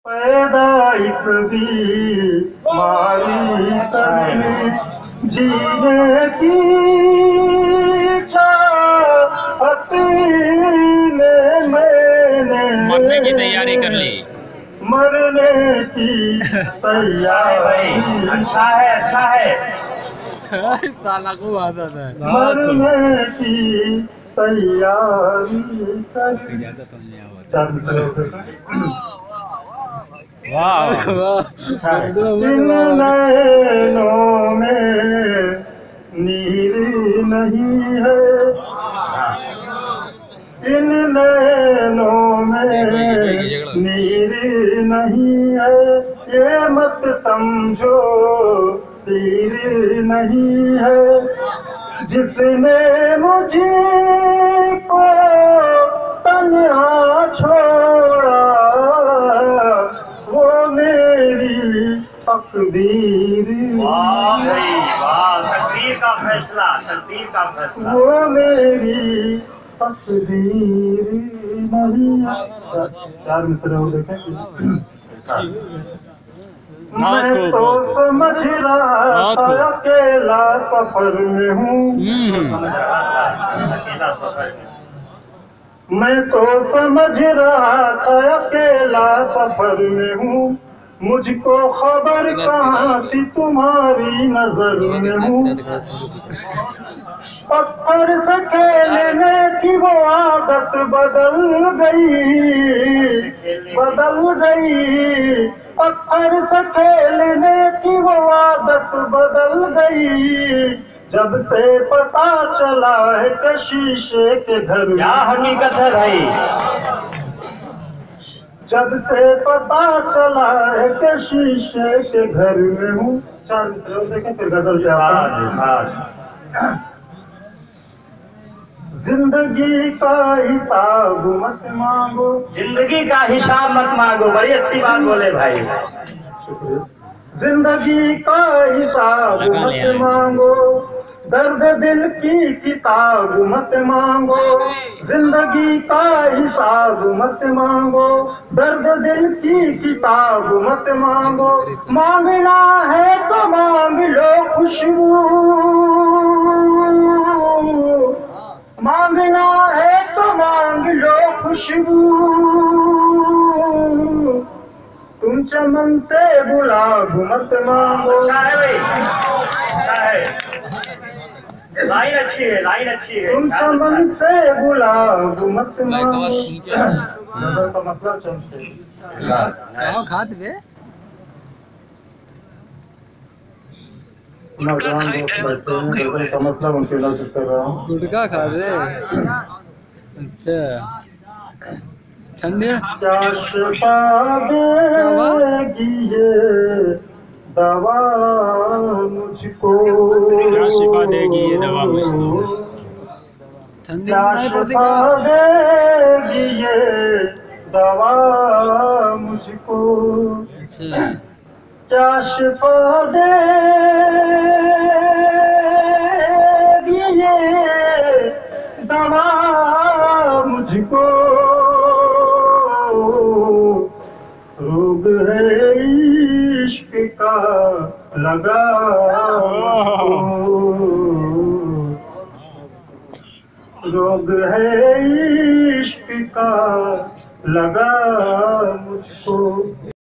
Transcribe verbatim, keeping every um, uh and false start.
पैदा एक बीमारी करके जीने की चाहत में मैंने मरने की तैयारी कर ली। मरने की तैयारी। अच्छा है, अच्छा है। साला को बात आता है। मरने की तैयारी कर। वाह इन नैनों में नीर नहीं है, इन नैनों में नीर नहीं है, ये मत समझो पीर नहीं है। जिसने मुझे को तन्हा छोड़ा वो मेरी तकदीर। वाह भाई वाह, तकदीर का फैसला, तकदीर का फैसला। वो मेरी तकदीर नहीं है। चार मिसरे हो देखें। मैं तो समझ रहा था अकेला सफर में हूँ, समझ रहा था अकेला सफर में। मैं तो समझ रहा था अकेला सफर में हूँ, मुझको खबर कहाँ थी तुम्हारी नजर में हूँ। पत्थर से खेलने की वो आदत बदल गई, बदल गई। पत्थर से खेलने की वो आदत बदल गई, जब से पता चला है कि शीशे के घर। क्या हकीकत है भाई। जब से पता चला है कि शीशे के घर में हूँ। चार मिसरे देखें फिर गजल क्या। जिंदगी का हिसाब मत मांगो, जिंदगी का हिसाब मत मांगो। बड़ी अच्छी बात बोले भाई। जिंदगी का हिसाब मत मांगो, दर्द दिल की किताब मत मांगो। जिंदगी का हिसाब मत मांगो, दर्द दिल की किताब मत मांगो। मांगना है तो मांग लो खुशबू, मांगना है तो मांग लो खुशबू। तुम चमन से गुलाब मत मांगो। अच्छा है भाई, अच्छा है। लाइन अच्छी है, लाइन अच्छी है। तुम चमन से गुलाब मत मांगो। गजल का मतलब चमके। कहाँ खाते बे? नौजवान दोस्त बैठे हैं, गजल का मतलब उनके लफ्ज कर रहा हूँ। गुटखा खा रहे। अच्छा ठंडे क्या शिफा देगी ये दवा मुझको, क्या शिफा देगी ये दवा मुझको। ठंडी क्या बनाई पड़ती शिफा देगी ये दवा मुझको। अच्छा क्या शिफा देगी ये दवा मुझको। रोग है इश्क का लगा मुझको, रोग है इश्क का लगा मुझको।